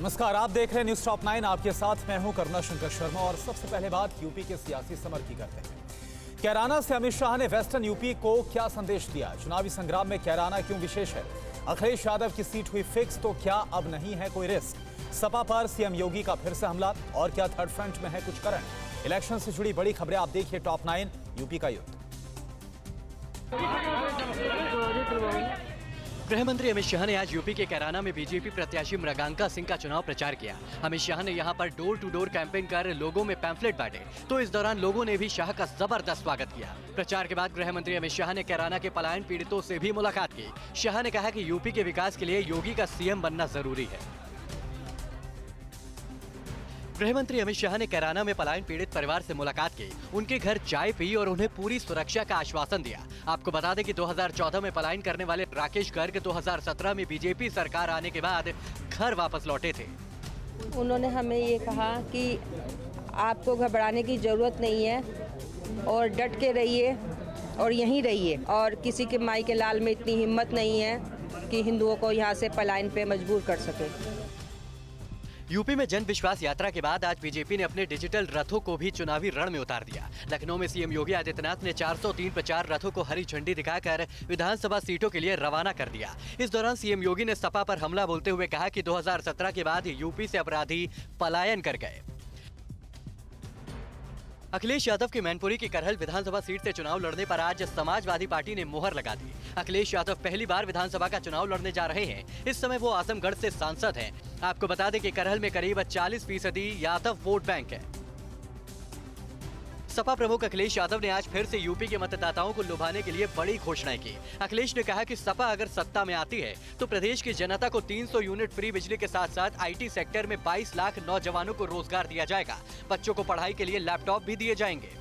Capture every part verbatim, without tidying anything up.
नमस्कार, आप देख रहे हैं न्यूज टॉप नाइन। आपके साथ मैं हूं करुणा शंकर शर्मा और सबसे पहले बात यूपी के सियासी समर की करते हैं। कैराना से अमित शाह ने वेस्टर्न यूपी को क्या संदेश दिया? चुनावी संग्राम में कैराना क्यों विशेष है? अखिलेश यादव की सीट हुई फिक्स तो क्या अब नहीं है कोई रिस्क? सपा पर सीएम योगी का फिर से हमला और क्या थर्ड फ्रंट में है कुछ करंट? इलेक्शन से जुड़ी बड़ी खबरें आप देखिए टॉप नाइन यूपी का युद्ध। गृह मंत्री अमित शाह ने आज यूपी के कैराना में बीजेपी प्रत्याशी मृगांका सिंह का चुनाव प्रचार किया। अमित शाह ने यहां पर डोर टू डोर कैंपेन कर लोगों में पैम्फलेट बांटे, तो इस दौरान लोगों ने भी शाह का जबरदस्त स्वागत किया। प्रचार के बाद गृह मंत्री अमित शाह ने कैराना के पलायन पीड़ितों से भी मुलाकात की। शाह ने कहा कि यूपी के विकास के लिए योगी का सीएम बनना जरूरी है। गृह मंत्री अमित शाह ने कैराना में पलायन पीड़ित परिवार से मुलाकात की, उनके घर चाय पी और उन्हें पूरी सुरक्षा का आश्वासन दिया। आपको बता दें कि दो हज़ार चौदह में पलायन करने वाले राकेश गर्ग दो हज़ार सत्रह में बीजेपी सरकार आने के बाद घर वापस लौटे थे। उन्होंने हमें ये कहा कि आपको घबराने की जरूरत नहीं है और डट के रहिए और यहीं रहिए, और किसी के माई के लाल में इतनी हिम्मत नहीं है कि हिंदुओं को यहाँ से पलायन पे मजबूर कर सके। यूपी में जन विश्वास यात्रा के बाद आज बीजेपी ने अपने डिजिटल रथों को भी चुनावी रण में उतार दिया। लखनऊ में सीएम योगी आदित्यनाथ ने चार सौ तीन प्रचार रथों को हरी झंडी दिखाकर विधानसभा सीटों के लिए रवाना कर दिया। इस दौरान सीएम योगी ने सपा पर हमला बोलते हुए कहा कि दो हज़ार सत्रह के बाद यूपी से अपराधी पलायन कर गए। अखिलेश यादव की मैनपुरी की करहल विधानसभा सीट से चुनाव लड़ने पर आज समाजवादी पार्टी ने मुहर लगा दी। अखिलेश यादव पहली बार विधानसभा का चुनाव लड़ने जा रहे हैं। इस समय वो आजमगढ़ से सांसद हैं। आपको बता दें कि करहल में करीब चालीस फीसदी यादव वोट बैंक है। सपा प्रमुख अखिलेश यादव ने आज फिर से यूपी के मतदाताओं को लुभाने के लिए बड़ी घोषणाएं की। अखिलेश ने कहा कि सपा अगर सत्ता में आती है तो प्रदेश की जनता को तीन सौ यूनिट फ्री बिजली के साथ साथ आईटी सेक्टर में बाईस लाख नौजवानों को रोजगार दिया जाएगा। बच्चों को पढ़ाई के लिए लैपटॉप भी दिए जाएंगे।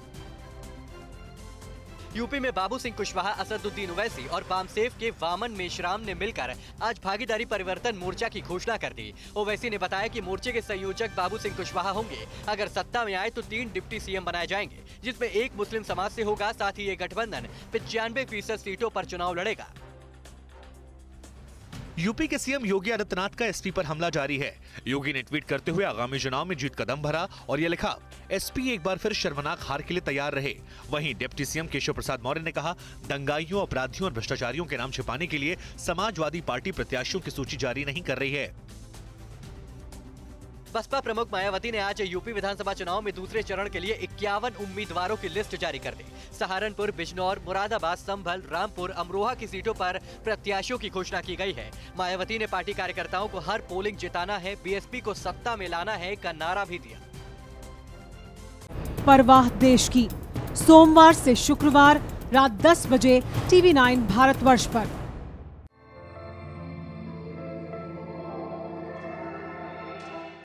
यूपी में बाबू सिंह कुशवाहा, असदुद्दीन ओवैसी और बामसेफ के वामन मेश्राम ने मिलकर आज भागीदारी परिवर्तन मोर्चा की घोषणा कर दी। ओवैसी ने बताया कि मोर्चे के संयोजक बाबू सिंह कुशवाहा होंगे। अगर सत्ता में आए तो तीन डिप्टी सीएम बनाए जाएंगे, जिसमें एक मुस्लिम समाज से होगा। साथ ही ये गठबंधन पचानवे फीसद सीटों पर चुनाव लड़ेगा। यूपी के सीएम योगी आदित्यनाथ का एसपी पर हमला जारी है। योगी ने ट्वीट करते हुए आगामी चुनाव में जीत कदम भरा और ये लिखा, एसपी एक बार फिर शर्मनाक हार के लिए तैयार रहे। वहीं डिप्टी सीएम केशव प्रसाद मौर्य ने कहा, दंगाइयों, अपराधियों और भ्रष्टाचारियों के नाम छिपाने के लिए समाजवादी पार्टी प्रत्याशियों की सूची जारी नहीं कर रही है। बसपा प्रमुख मायावती ने आज यूपी विधानसभा चुनाव में दूसरे चरण के लिए इक्यावन उम्मीदवारों की लिस्ट जारी कर दी। सहारनपुर, बिजनौर, मुरादाबाद, संभल, रामपुर, अमरोहा की सीटों पर प्रत्याशियों की घोषणा की गई है। मायावती ने पार्टी कार्यकर्ताओं को हर पोलिंग जिताना है, बीएसपी को सत्ता में लाना है का नारा भी दिया। परवाह देश की, सोमवार से शुक्रवार रात दस बजे टीवी नाइन भारतवर्ष पर।